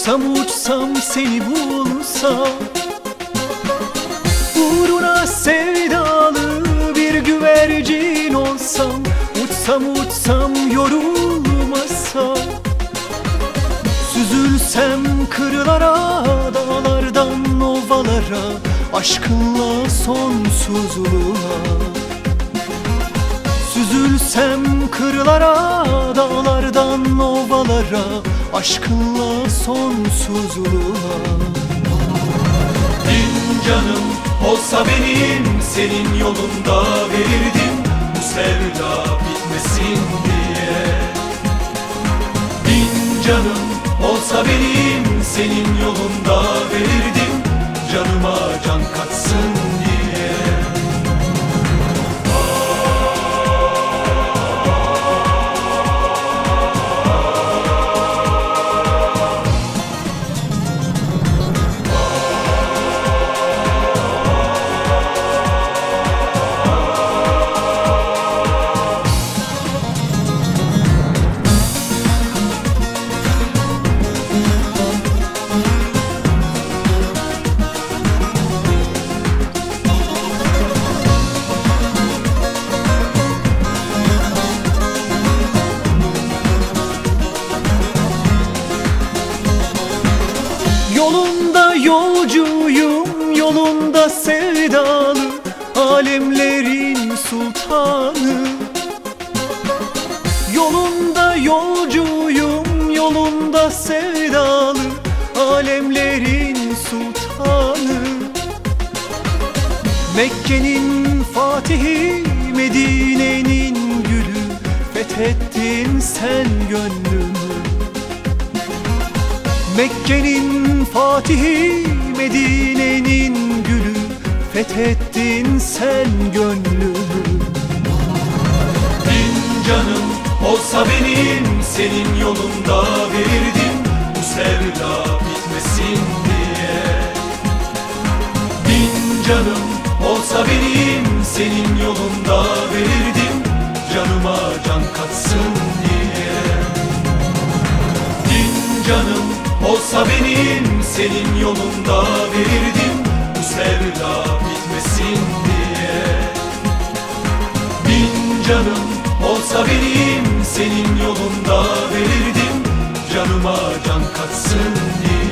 Uçsam uçsam seni bulsam, uğruna sevdalı bir güvercin olsam, uçsam uçsam yorulmasam, süzülsem kırlara, dağlardan ovalara, aşkınla sonsuzluğa. Süzülsem kırlara, dağlardan ovalara, aşkınla sonsuzluğa. Bin canım olsa benim, senin yolunda verirdim bu sevda bitmesin diye. Bin canım olsa benim, senin yolunda verirdim canıma can katsın diye. Yolunda yolcuyum, yolunda sevdalı, alemlerin sultanı. Yolunda yolcuyum, yolunda sevdalı, alemlerin sultanı. Mekke'nin fatihi, Medine'nin gülü, fethettin sen gönlümü. Mekke'nin fatihi, Medine'nin gülü, fethettin sen gönlümü. Bin canım olsa benim, senin yolunda verirdim bu sevda bitmesin diye. Bin canım olsa benim, senin yolunda verirdim canıma can katsın diye. Bin canım olsa benim, senin yolunda verirdim bu sevda bitmesin diye. Bin canım olsa benim, senin yolunda verirdim canıma can katsın diye.